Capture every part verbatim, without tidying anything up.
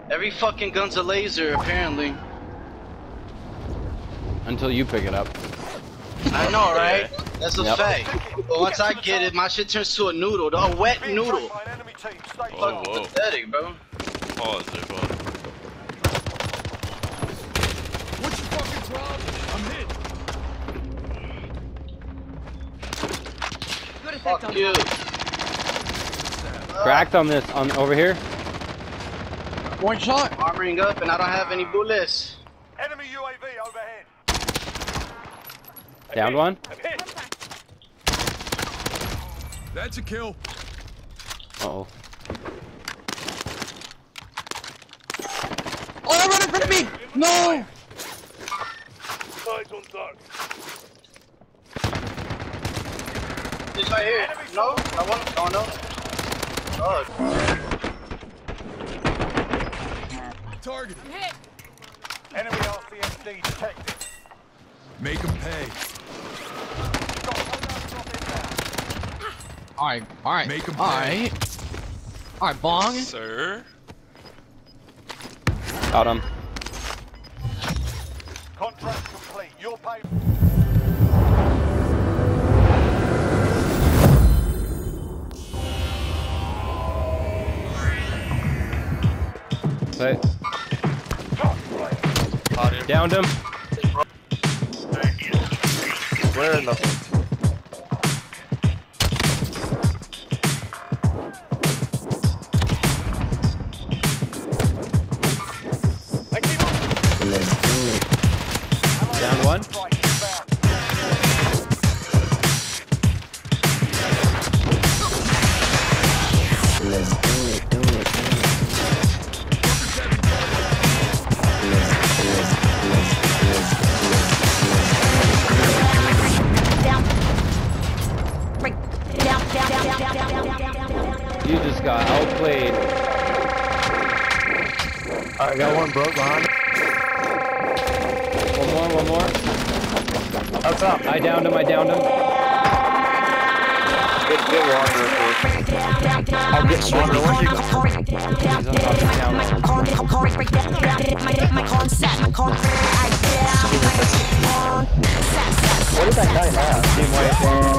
Every fucking gun's a laser, apparently. Until you pick it up. I know, right? That's a Yep. fact. But once I get it, my shit turns to a noodle, a wet noodle. Whoa, whoa. Pathetic, bro. Pause there, pause. What's your fucking problem? I'm hit. Good effect Fuck on you. Cracked on this, on over here. One shot. Armoring up, and I don't have any bullets. Enemy U A V overhead. Downed one. That's a kill. Uh oh. Oh, run in front of me! No! Eyes on dark. This right here. No? I want. Oh no. Oh. Target. hit. Enemy R C M D detected. Make him pay. Got loadout drop inbound. Alright, alright. Make him pay. Alright. Alright, bong. Sir? Got him. Contract complete. You're paid. Wait. Downed him. Where in the... Down one. Strike inbound. Down. Break. Down, down, down, down, down, down, down, down, down. You just got outplayed. I got one broke behind. One more, one more. Up top. I downed him, I downed him. Get, get water, I'll get some water. Where'd you go? He's on top of the counter. What did that guy have? Team white.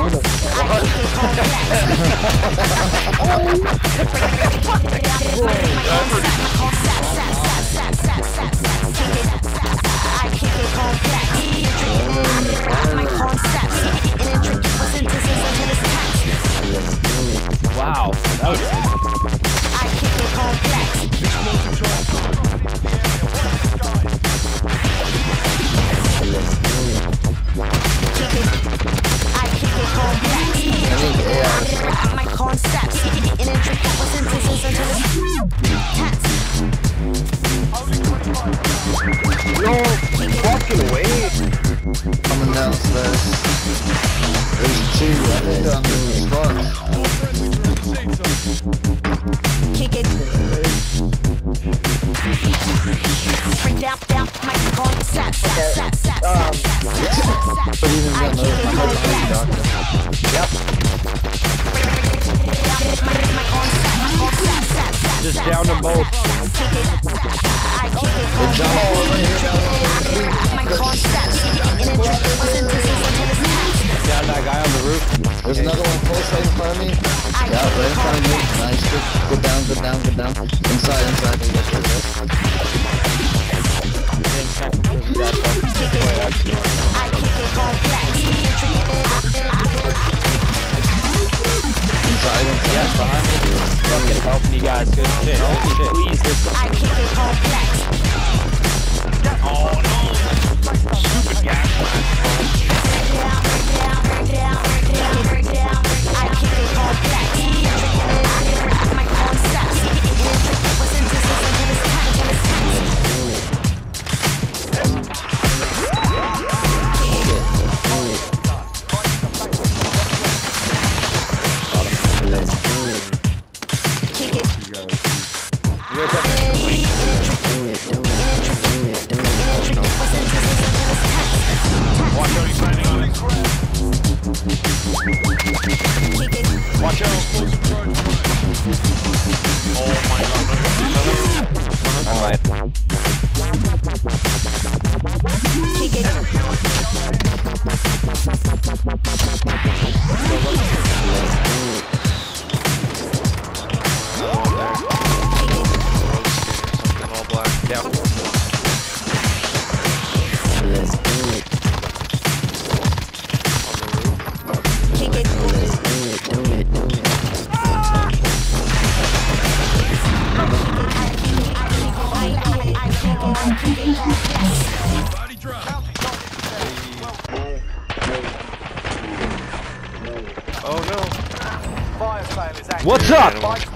Wow. That was No fucking way. Coming downstairs. There's two right down there. Fuck. All friendly to the safe zone. Kick it. Bring down, down, microphone, sat, sat, sat, sat, sat, But even got no doctor. Yep. just downed them both. Good job. Down that guy on the roof. There's another one close right in front of me. Yeah, right in front of me. Nice. Good. Go down, go down, go down. Inside, inside. Get through this. Inside, inside. Yes, behind me. Fucking helping you guys. Good shit. Good shit. Please, this Oh no! Stupid gas Kick it. inside. Something all black. Yeah. Let's do it. Let's do it, do it, do it. Body drop. Oh no. Fire sale is active. What's up? Buy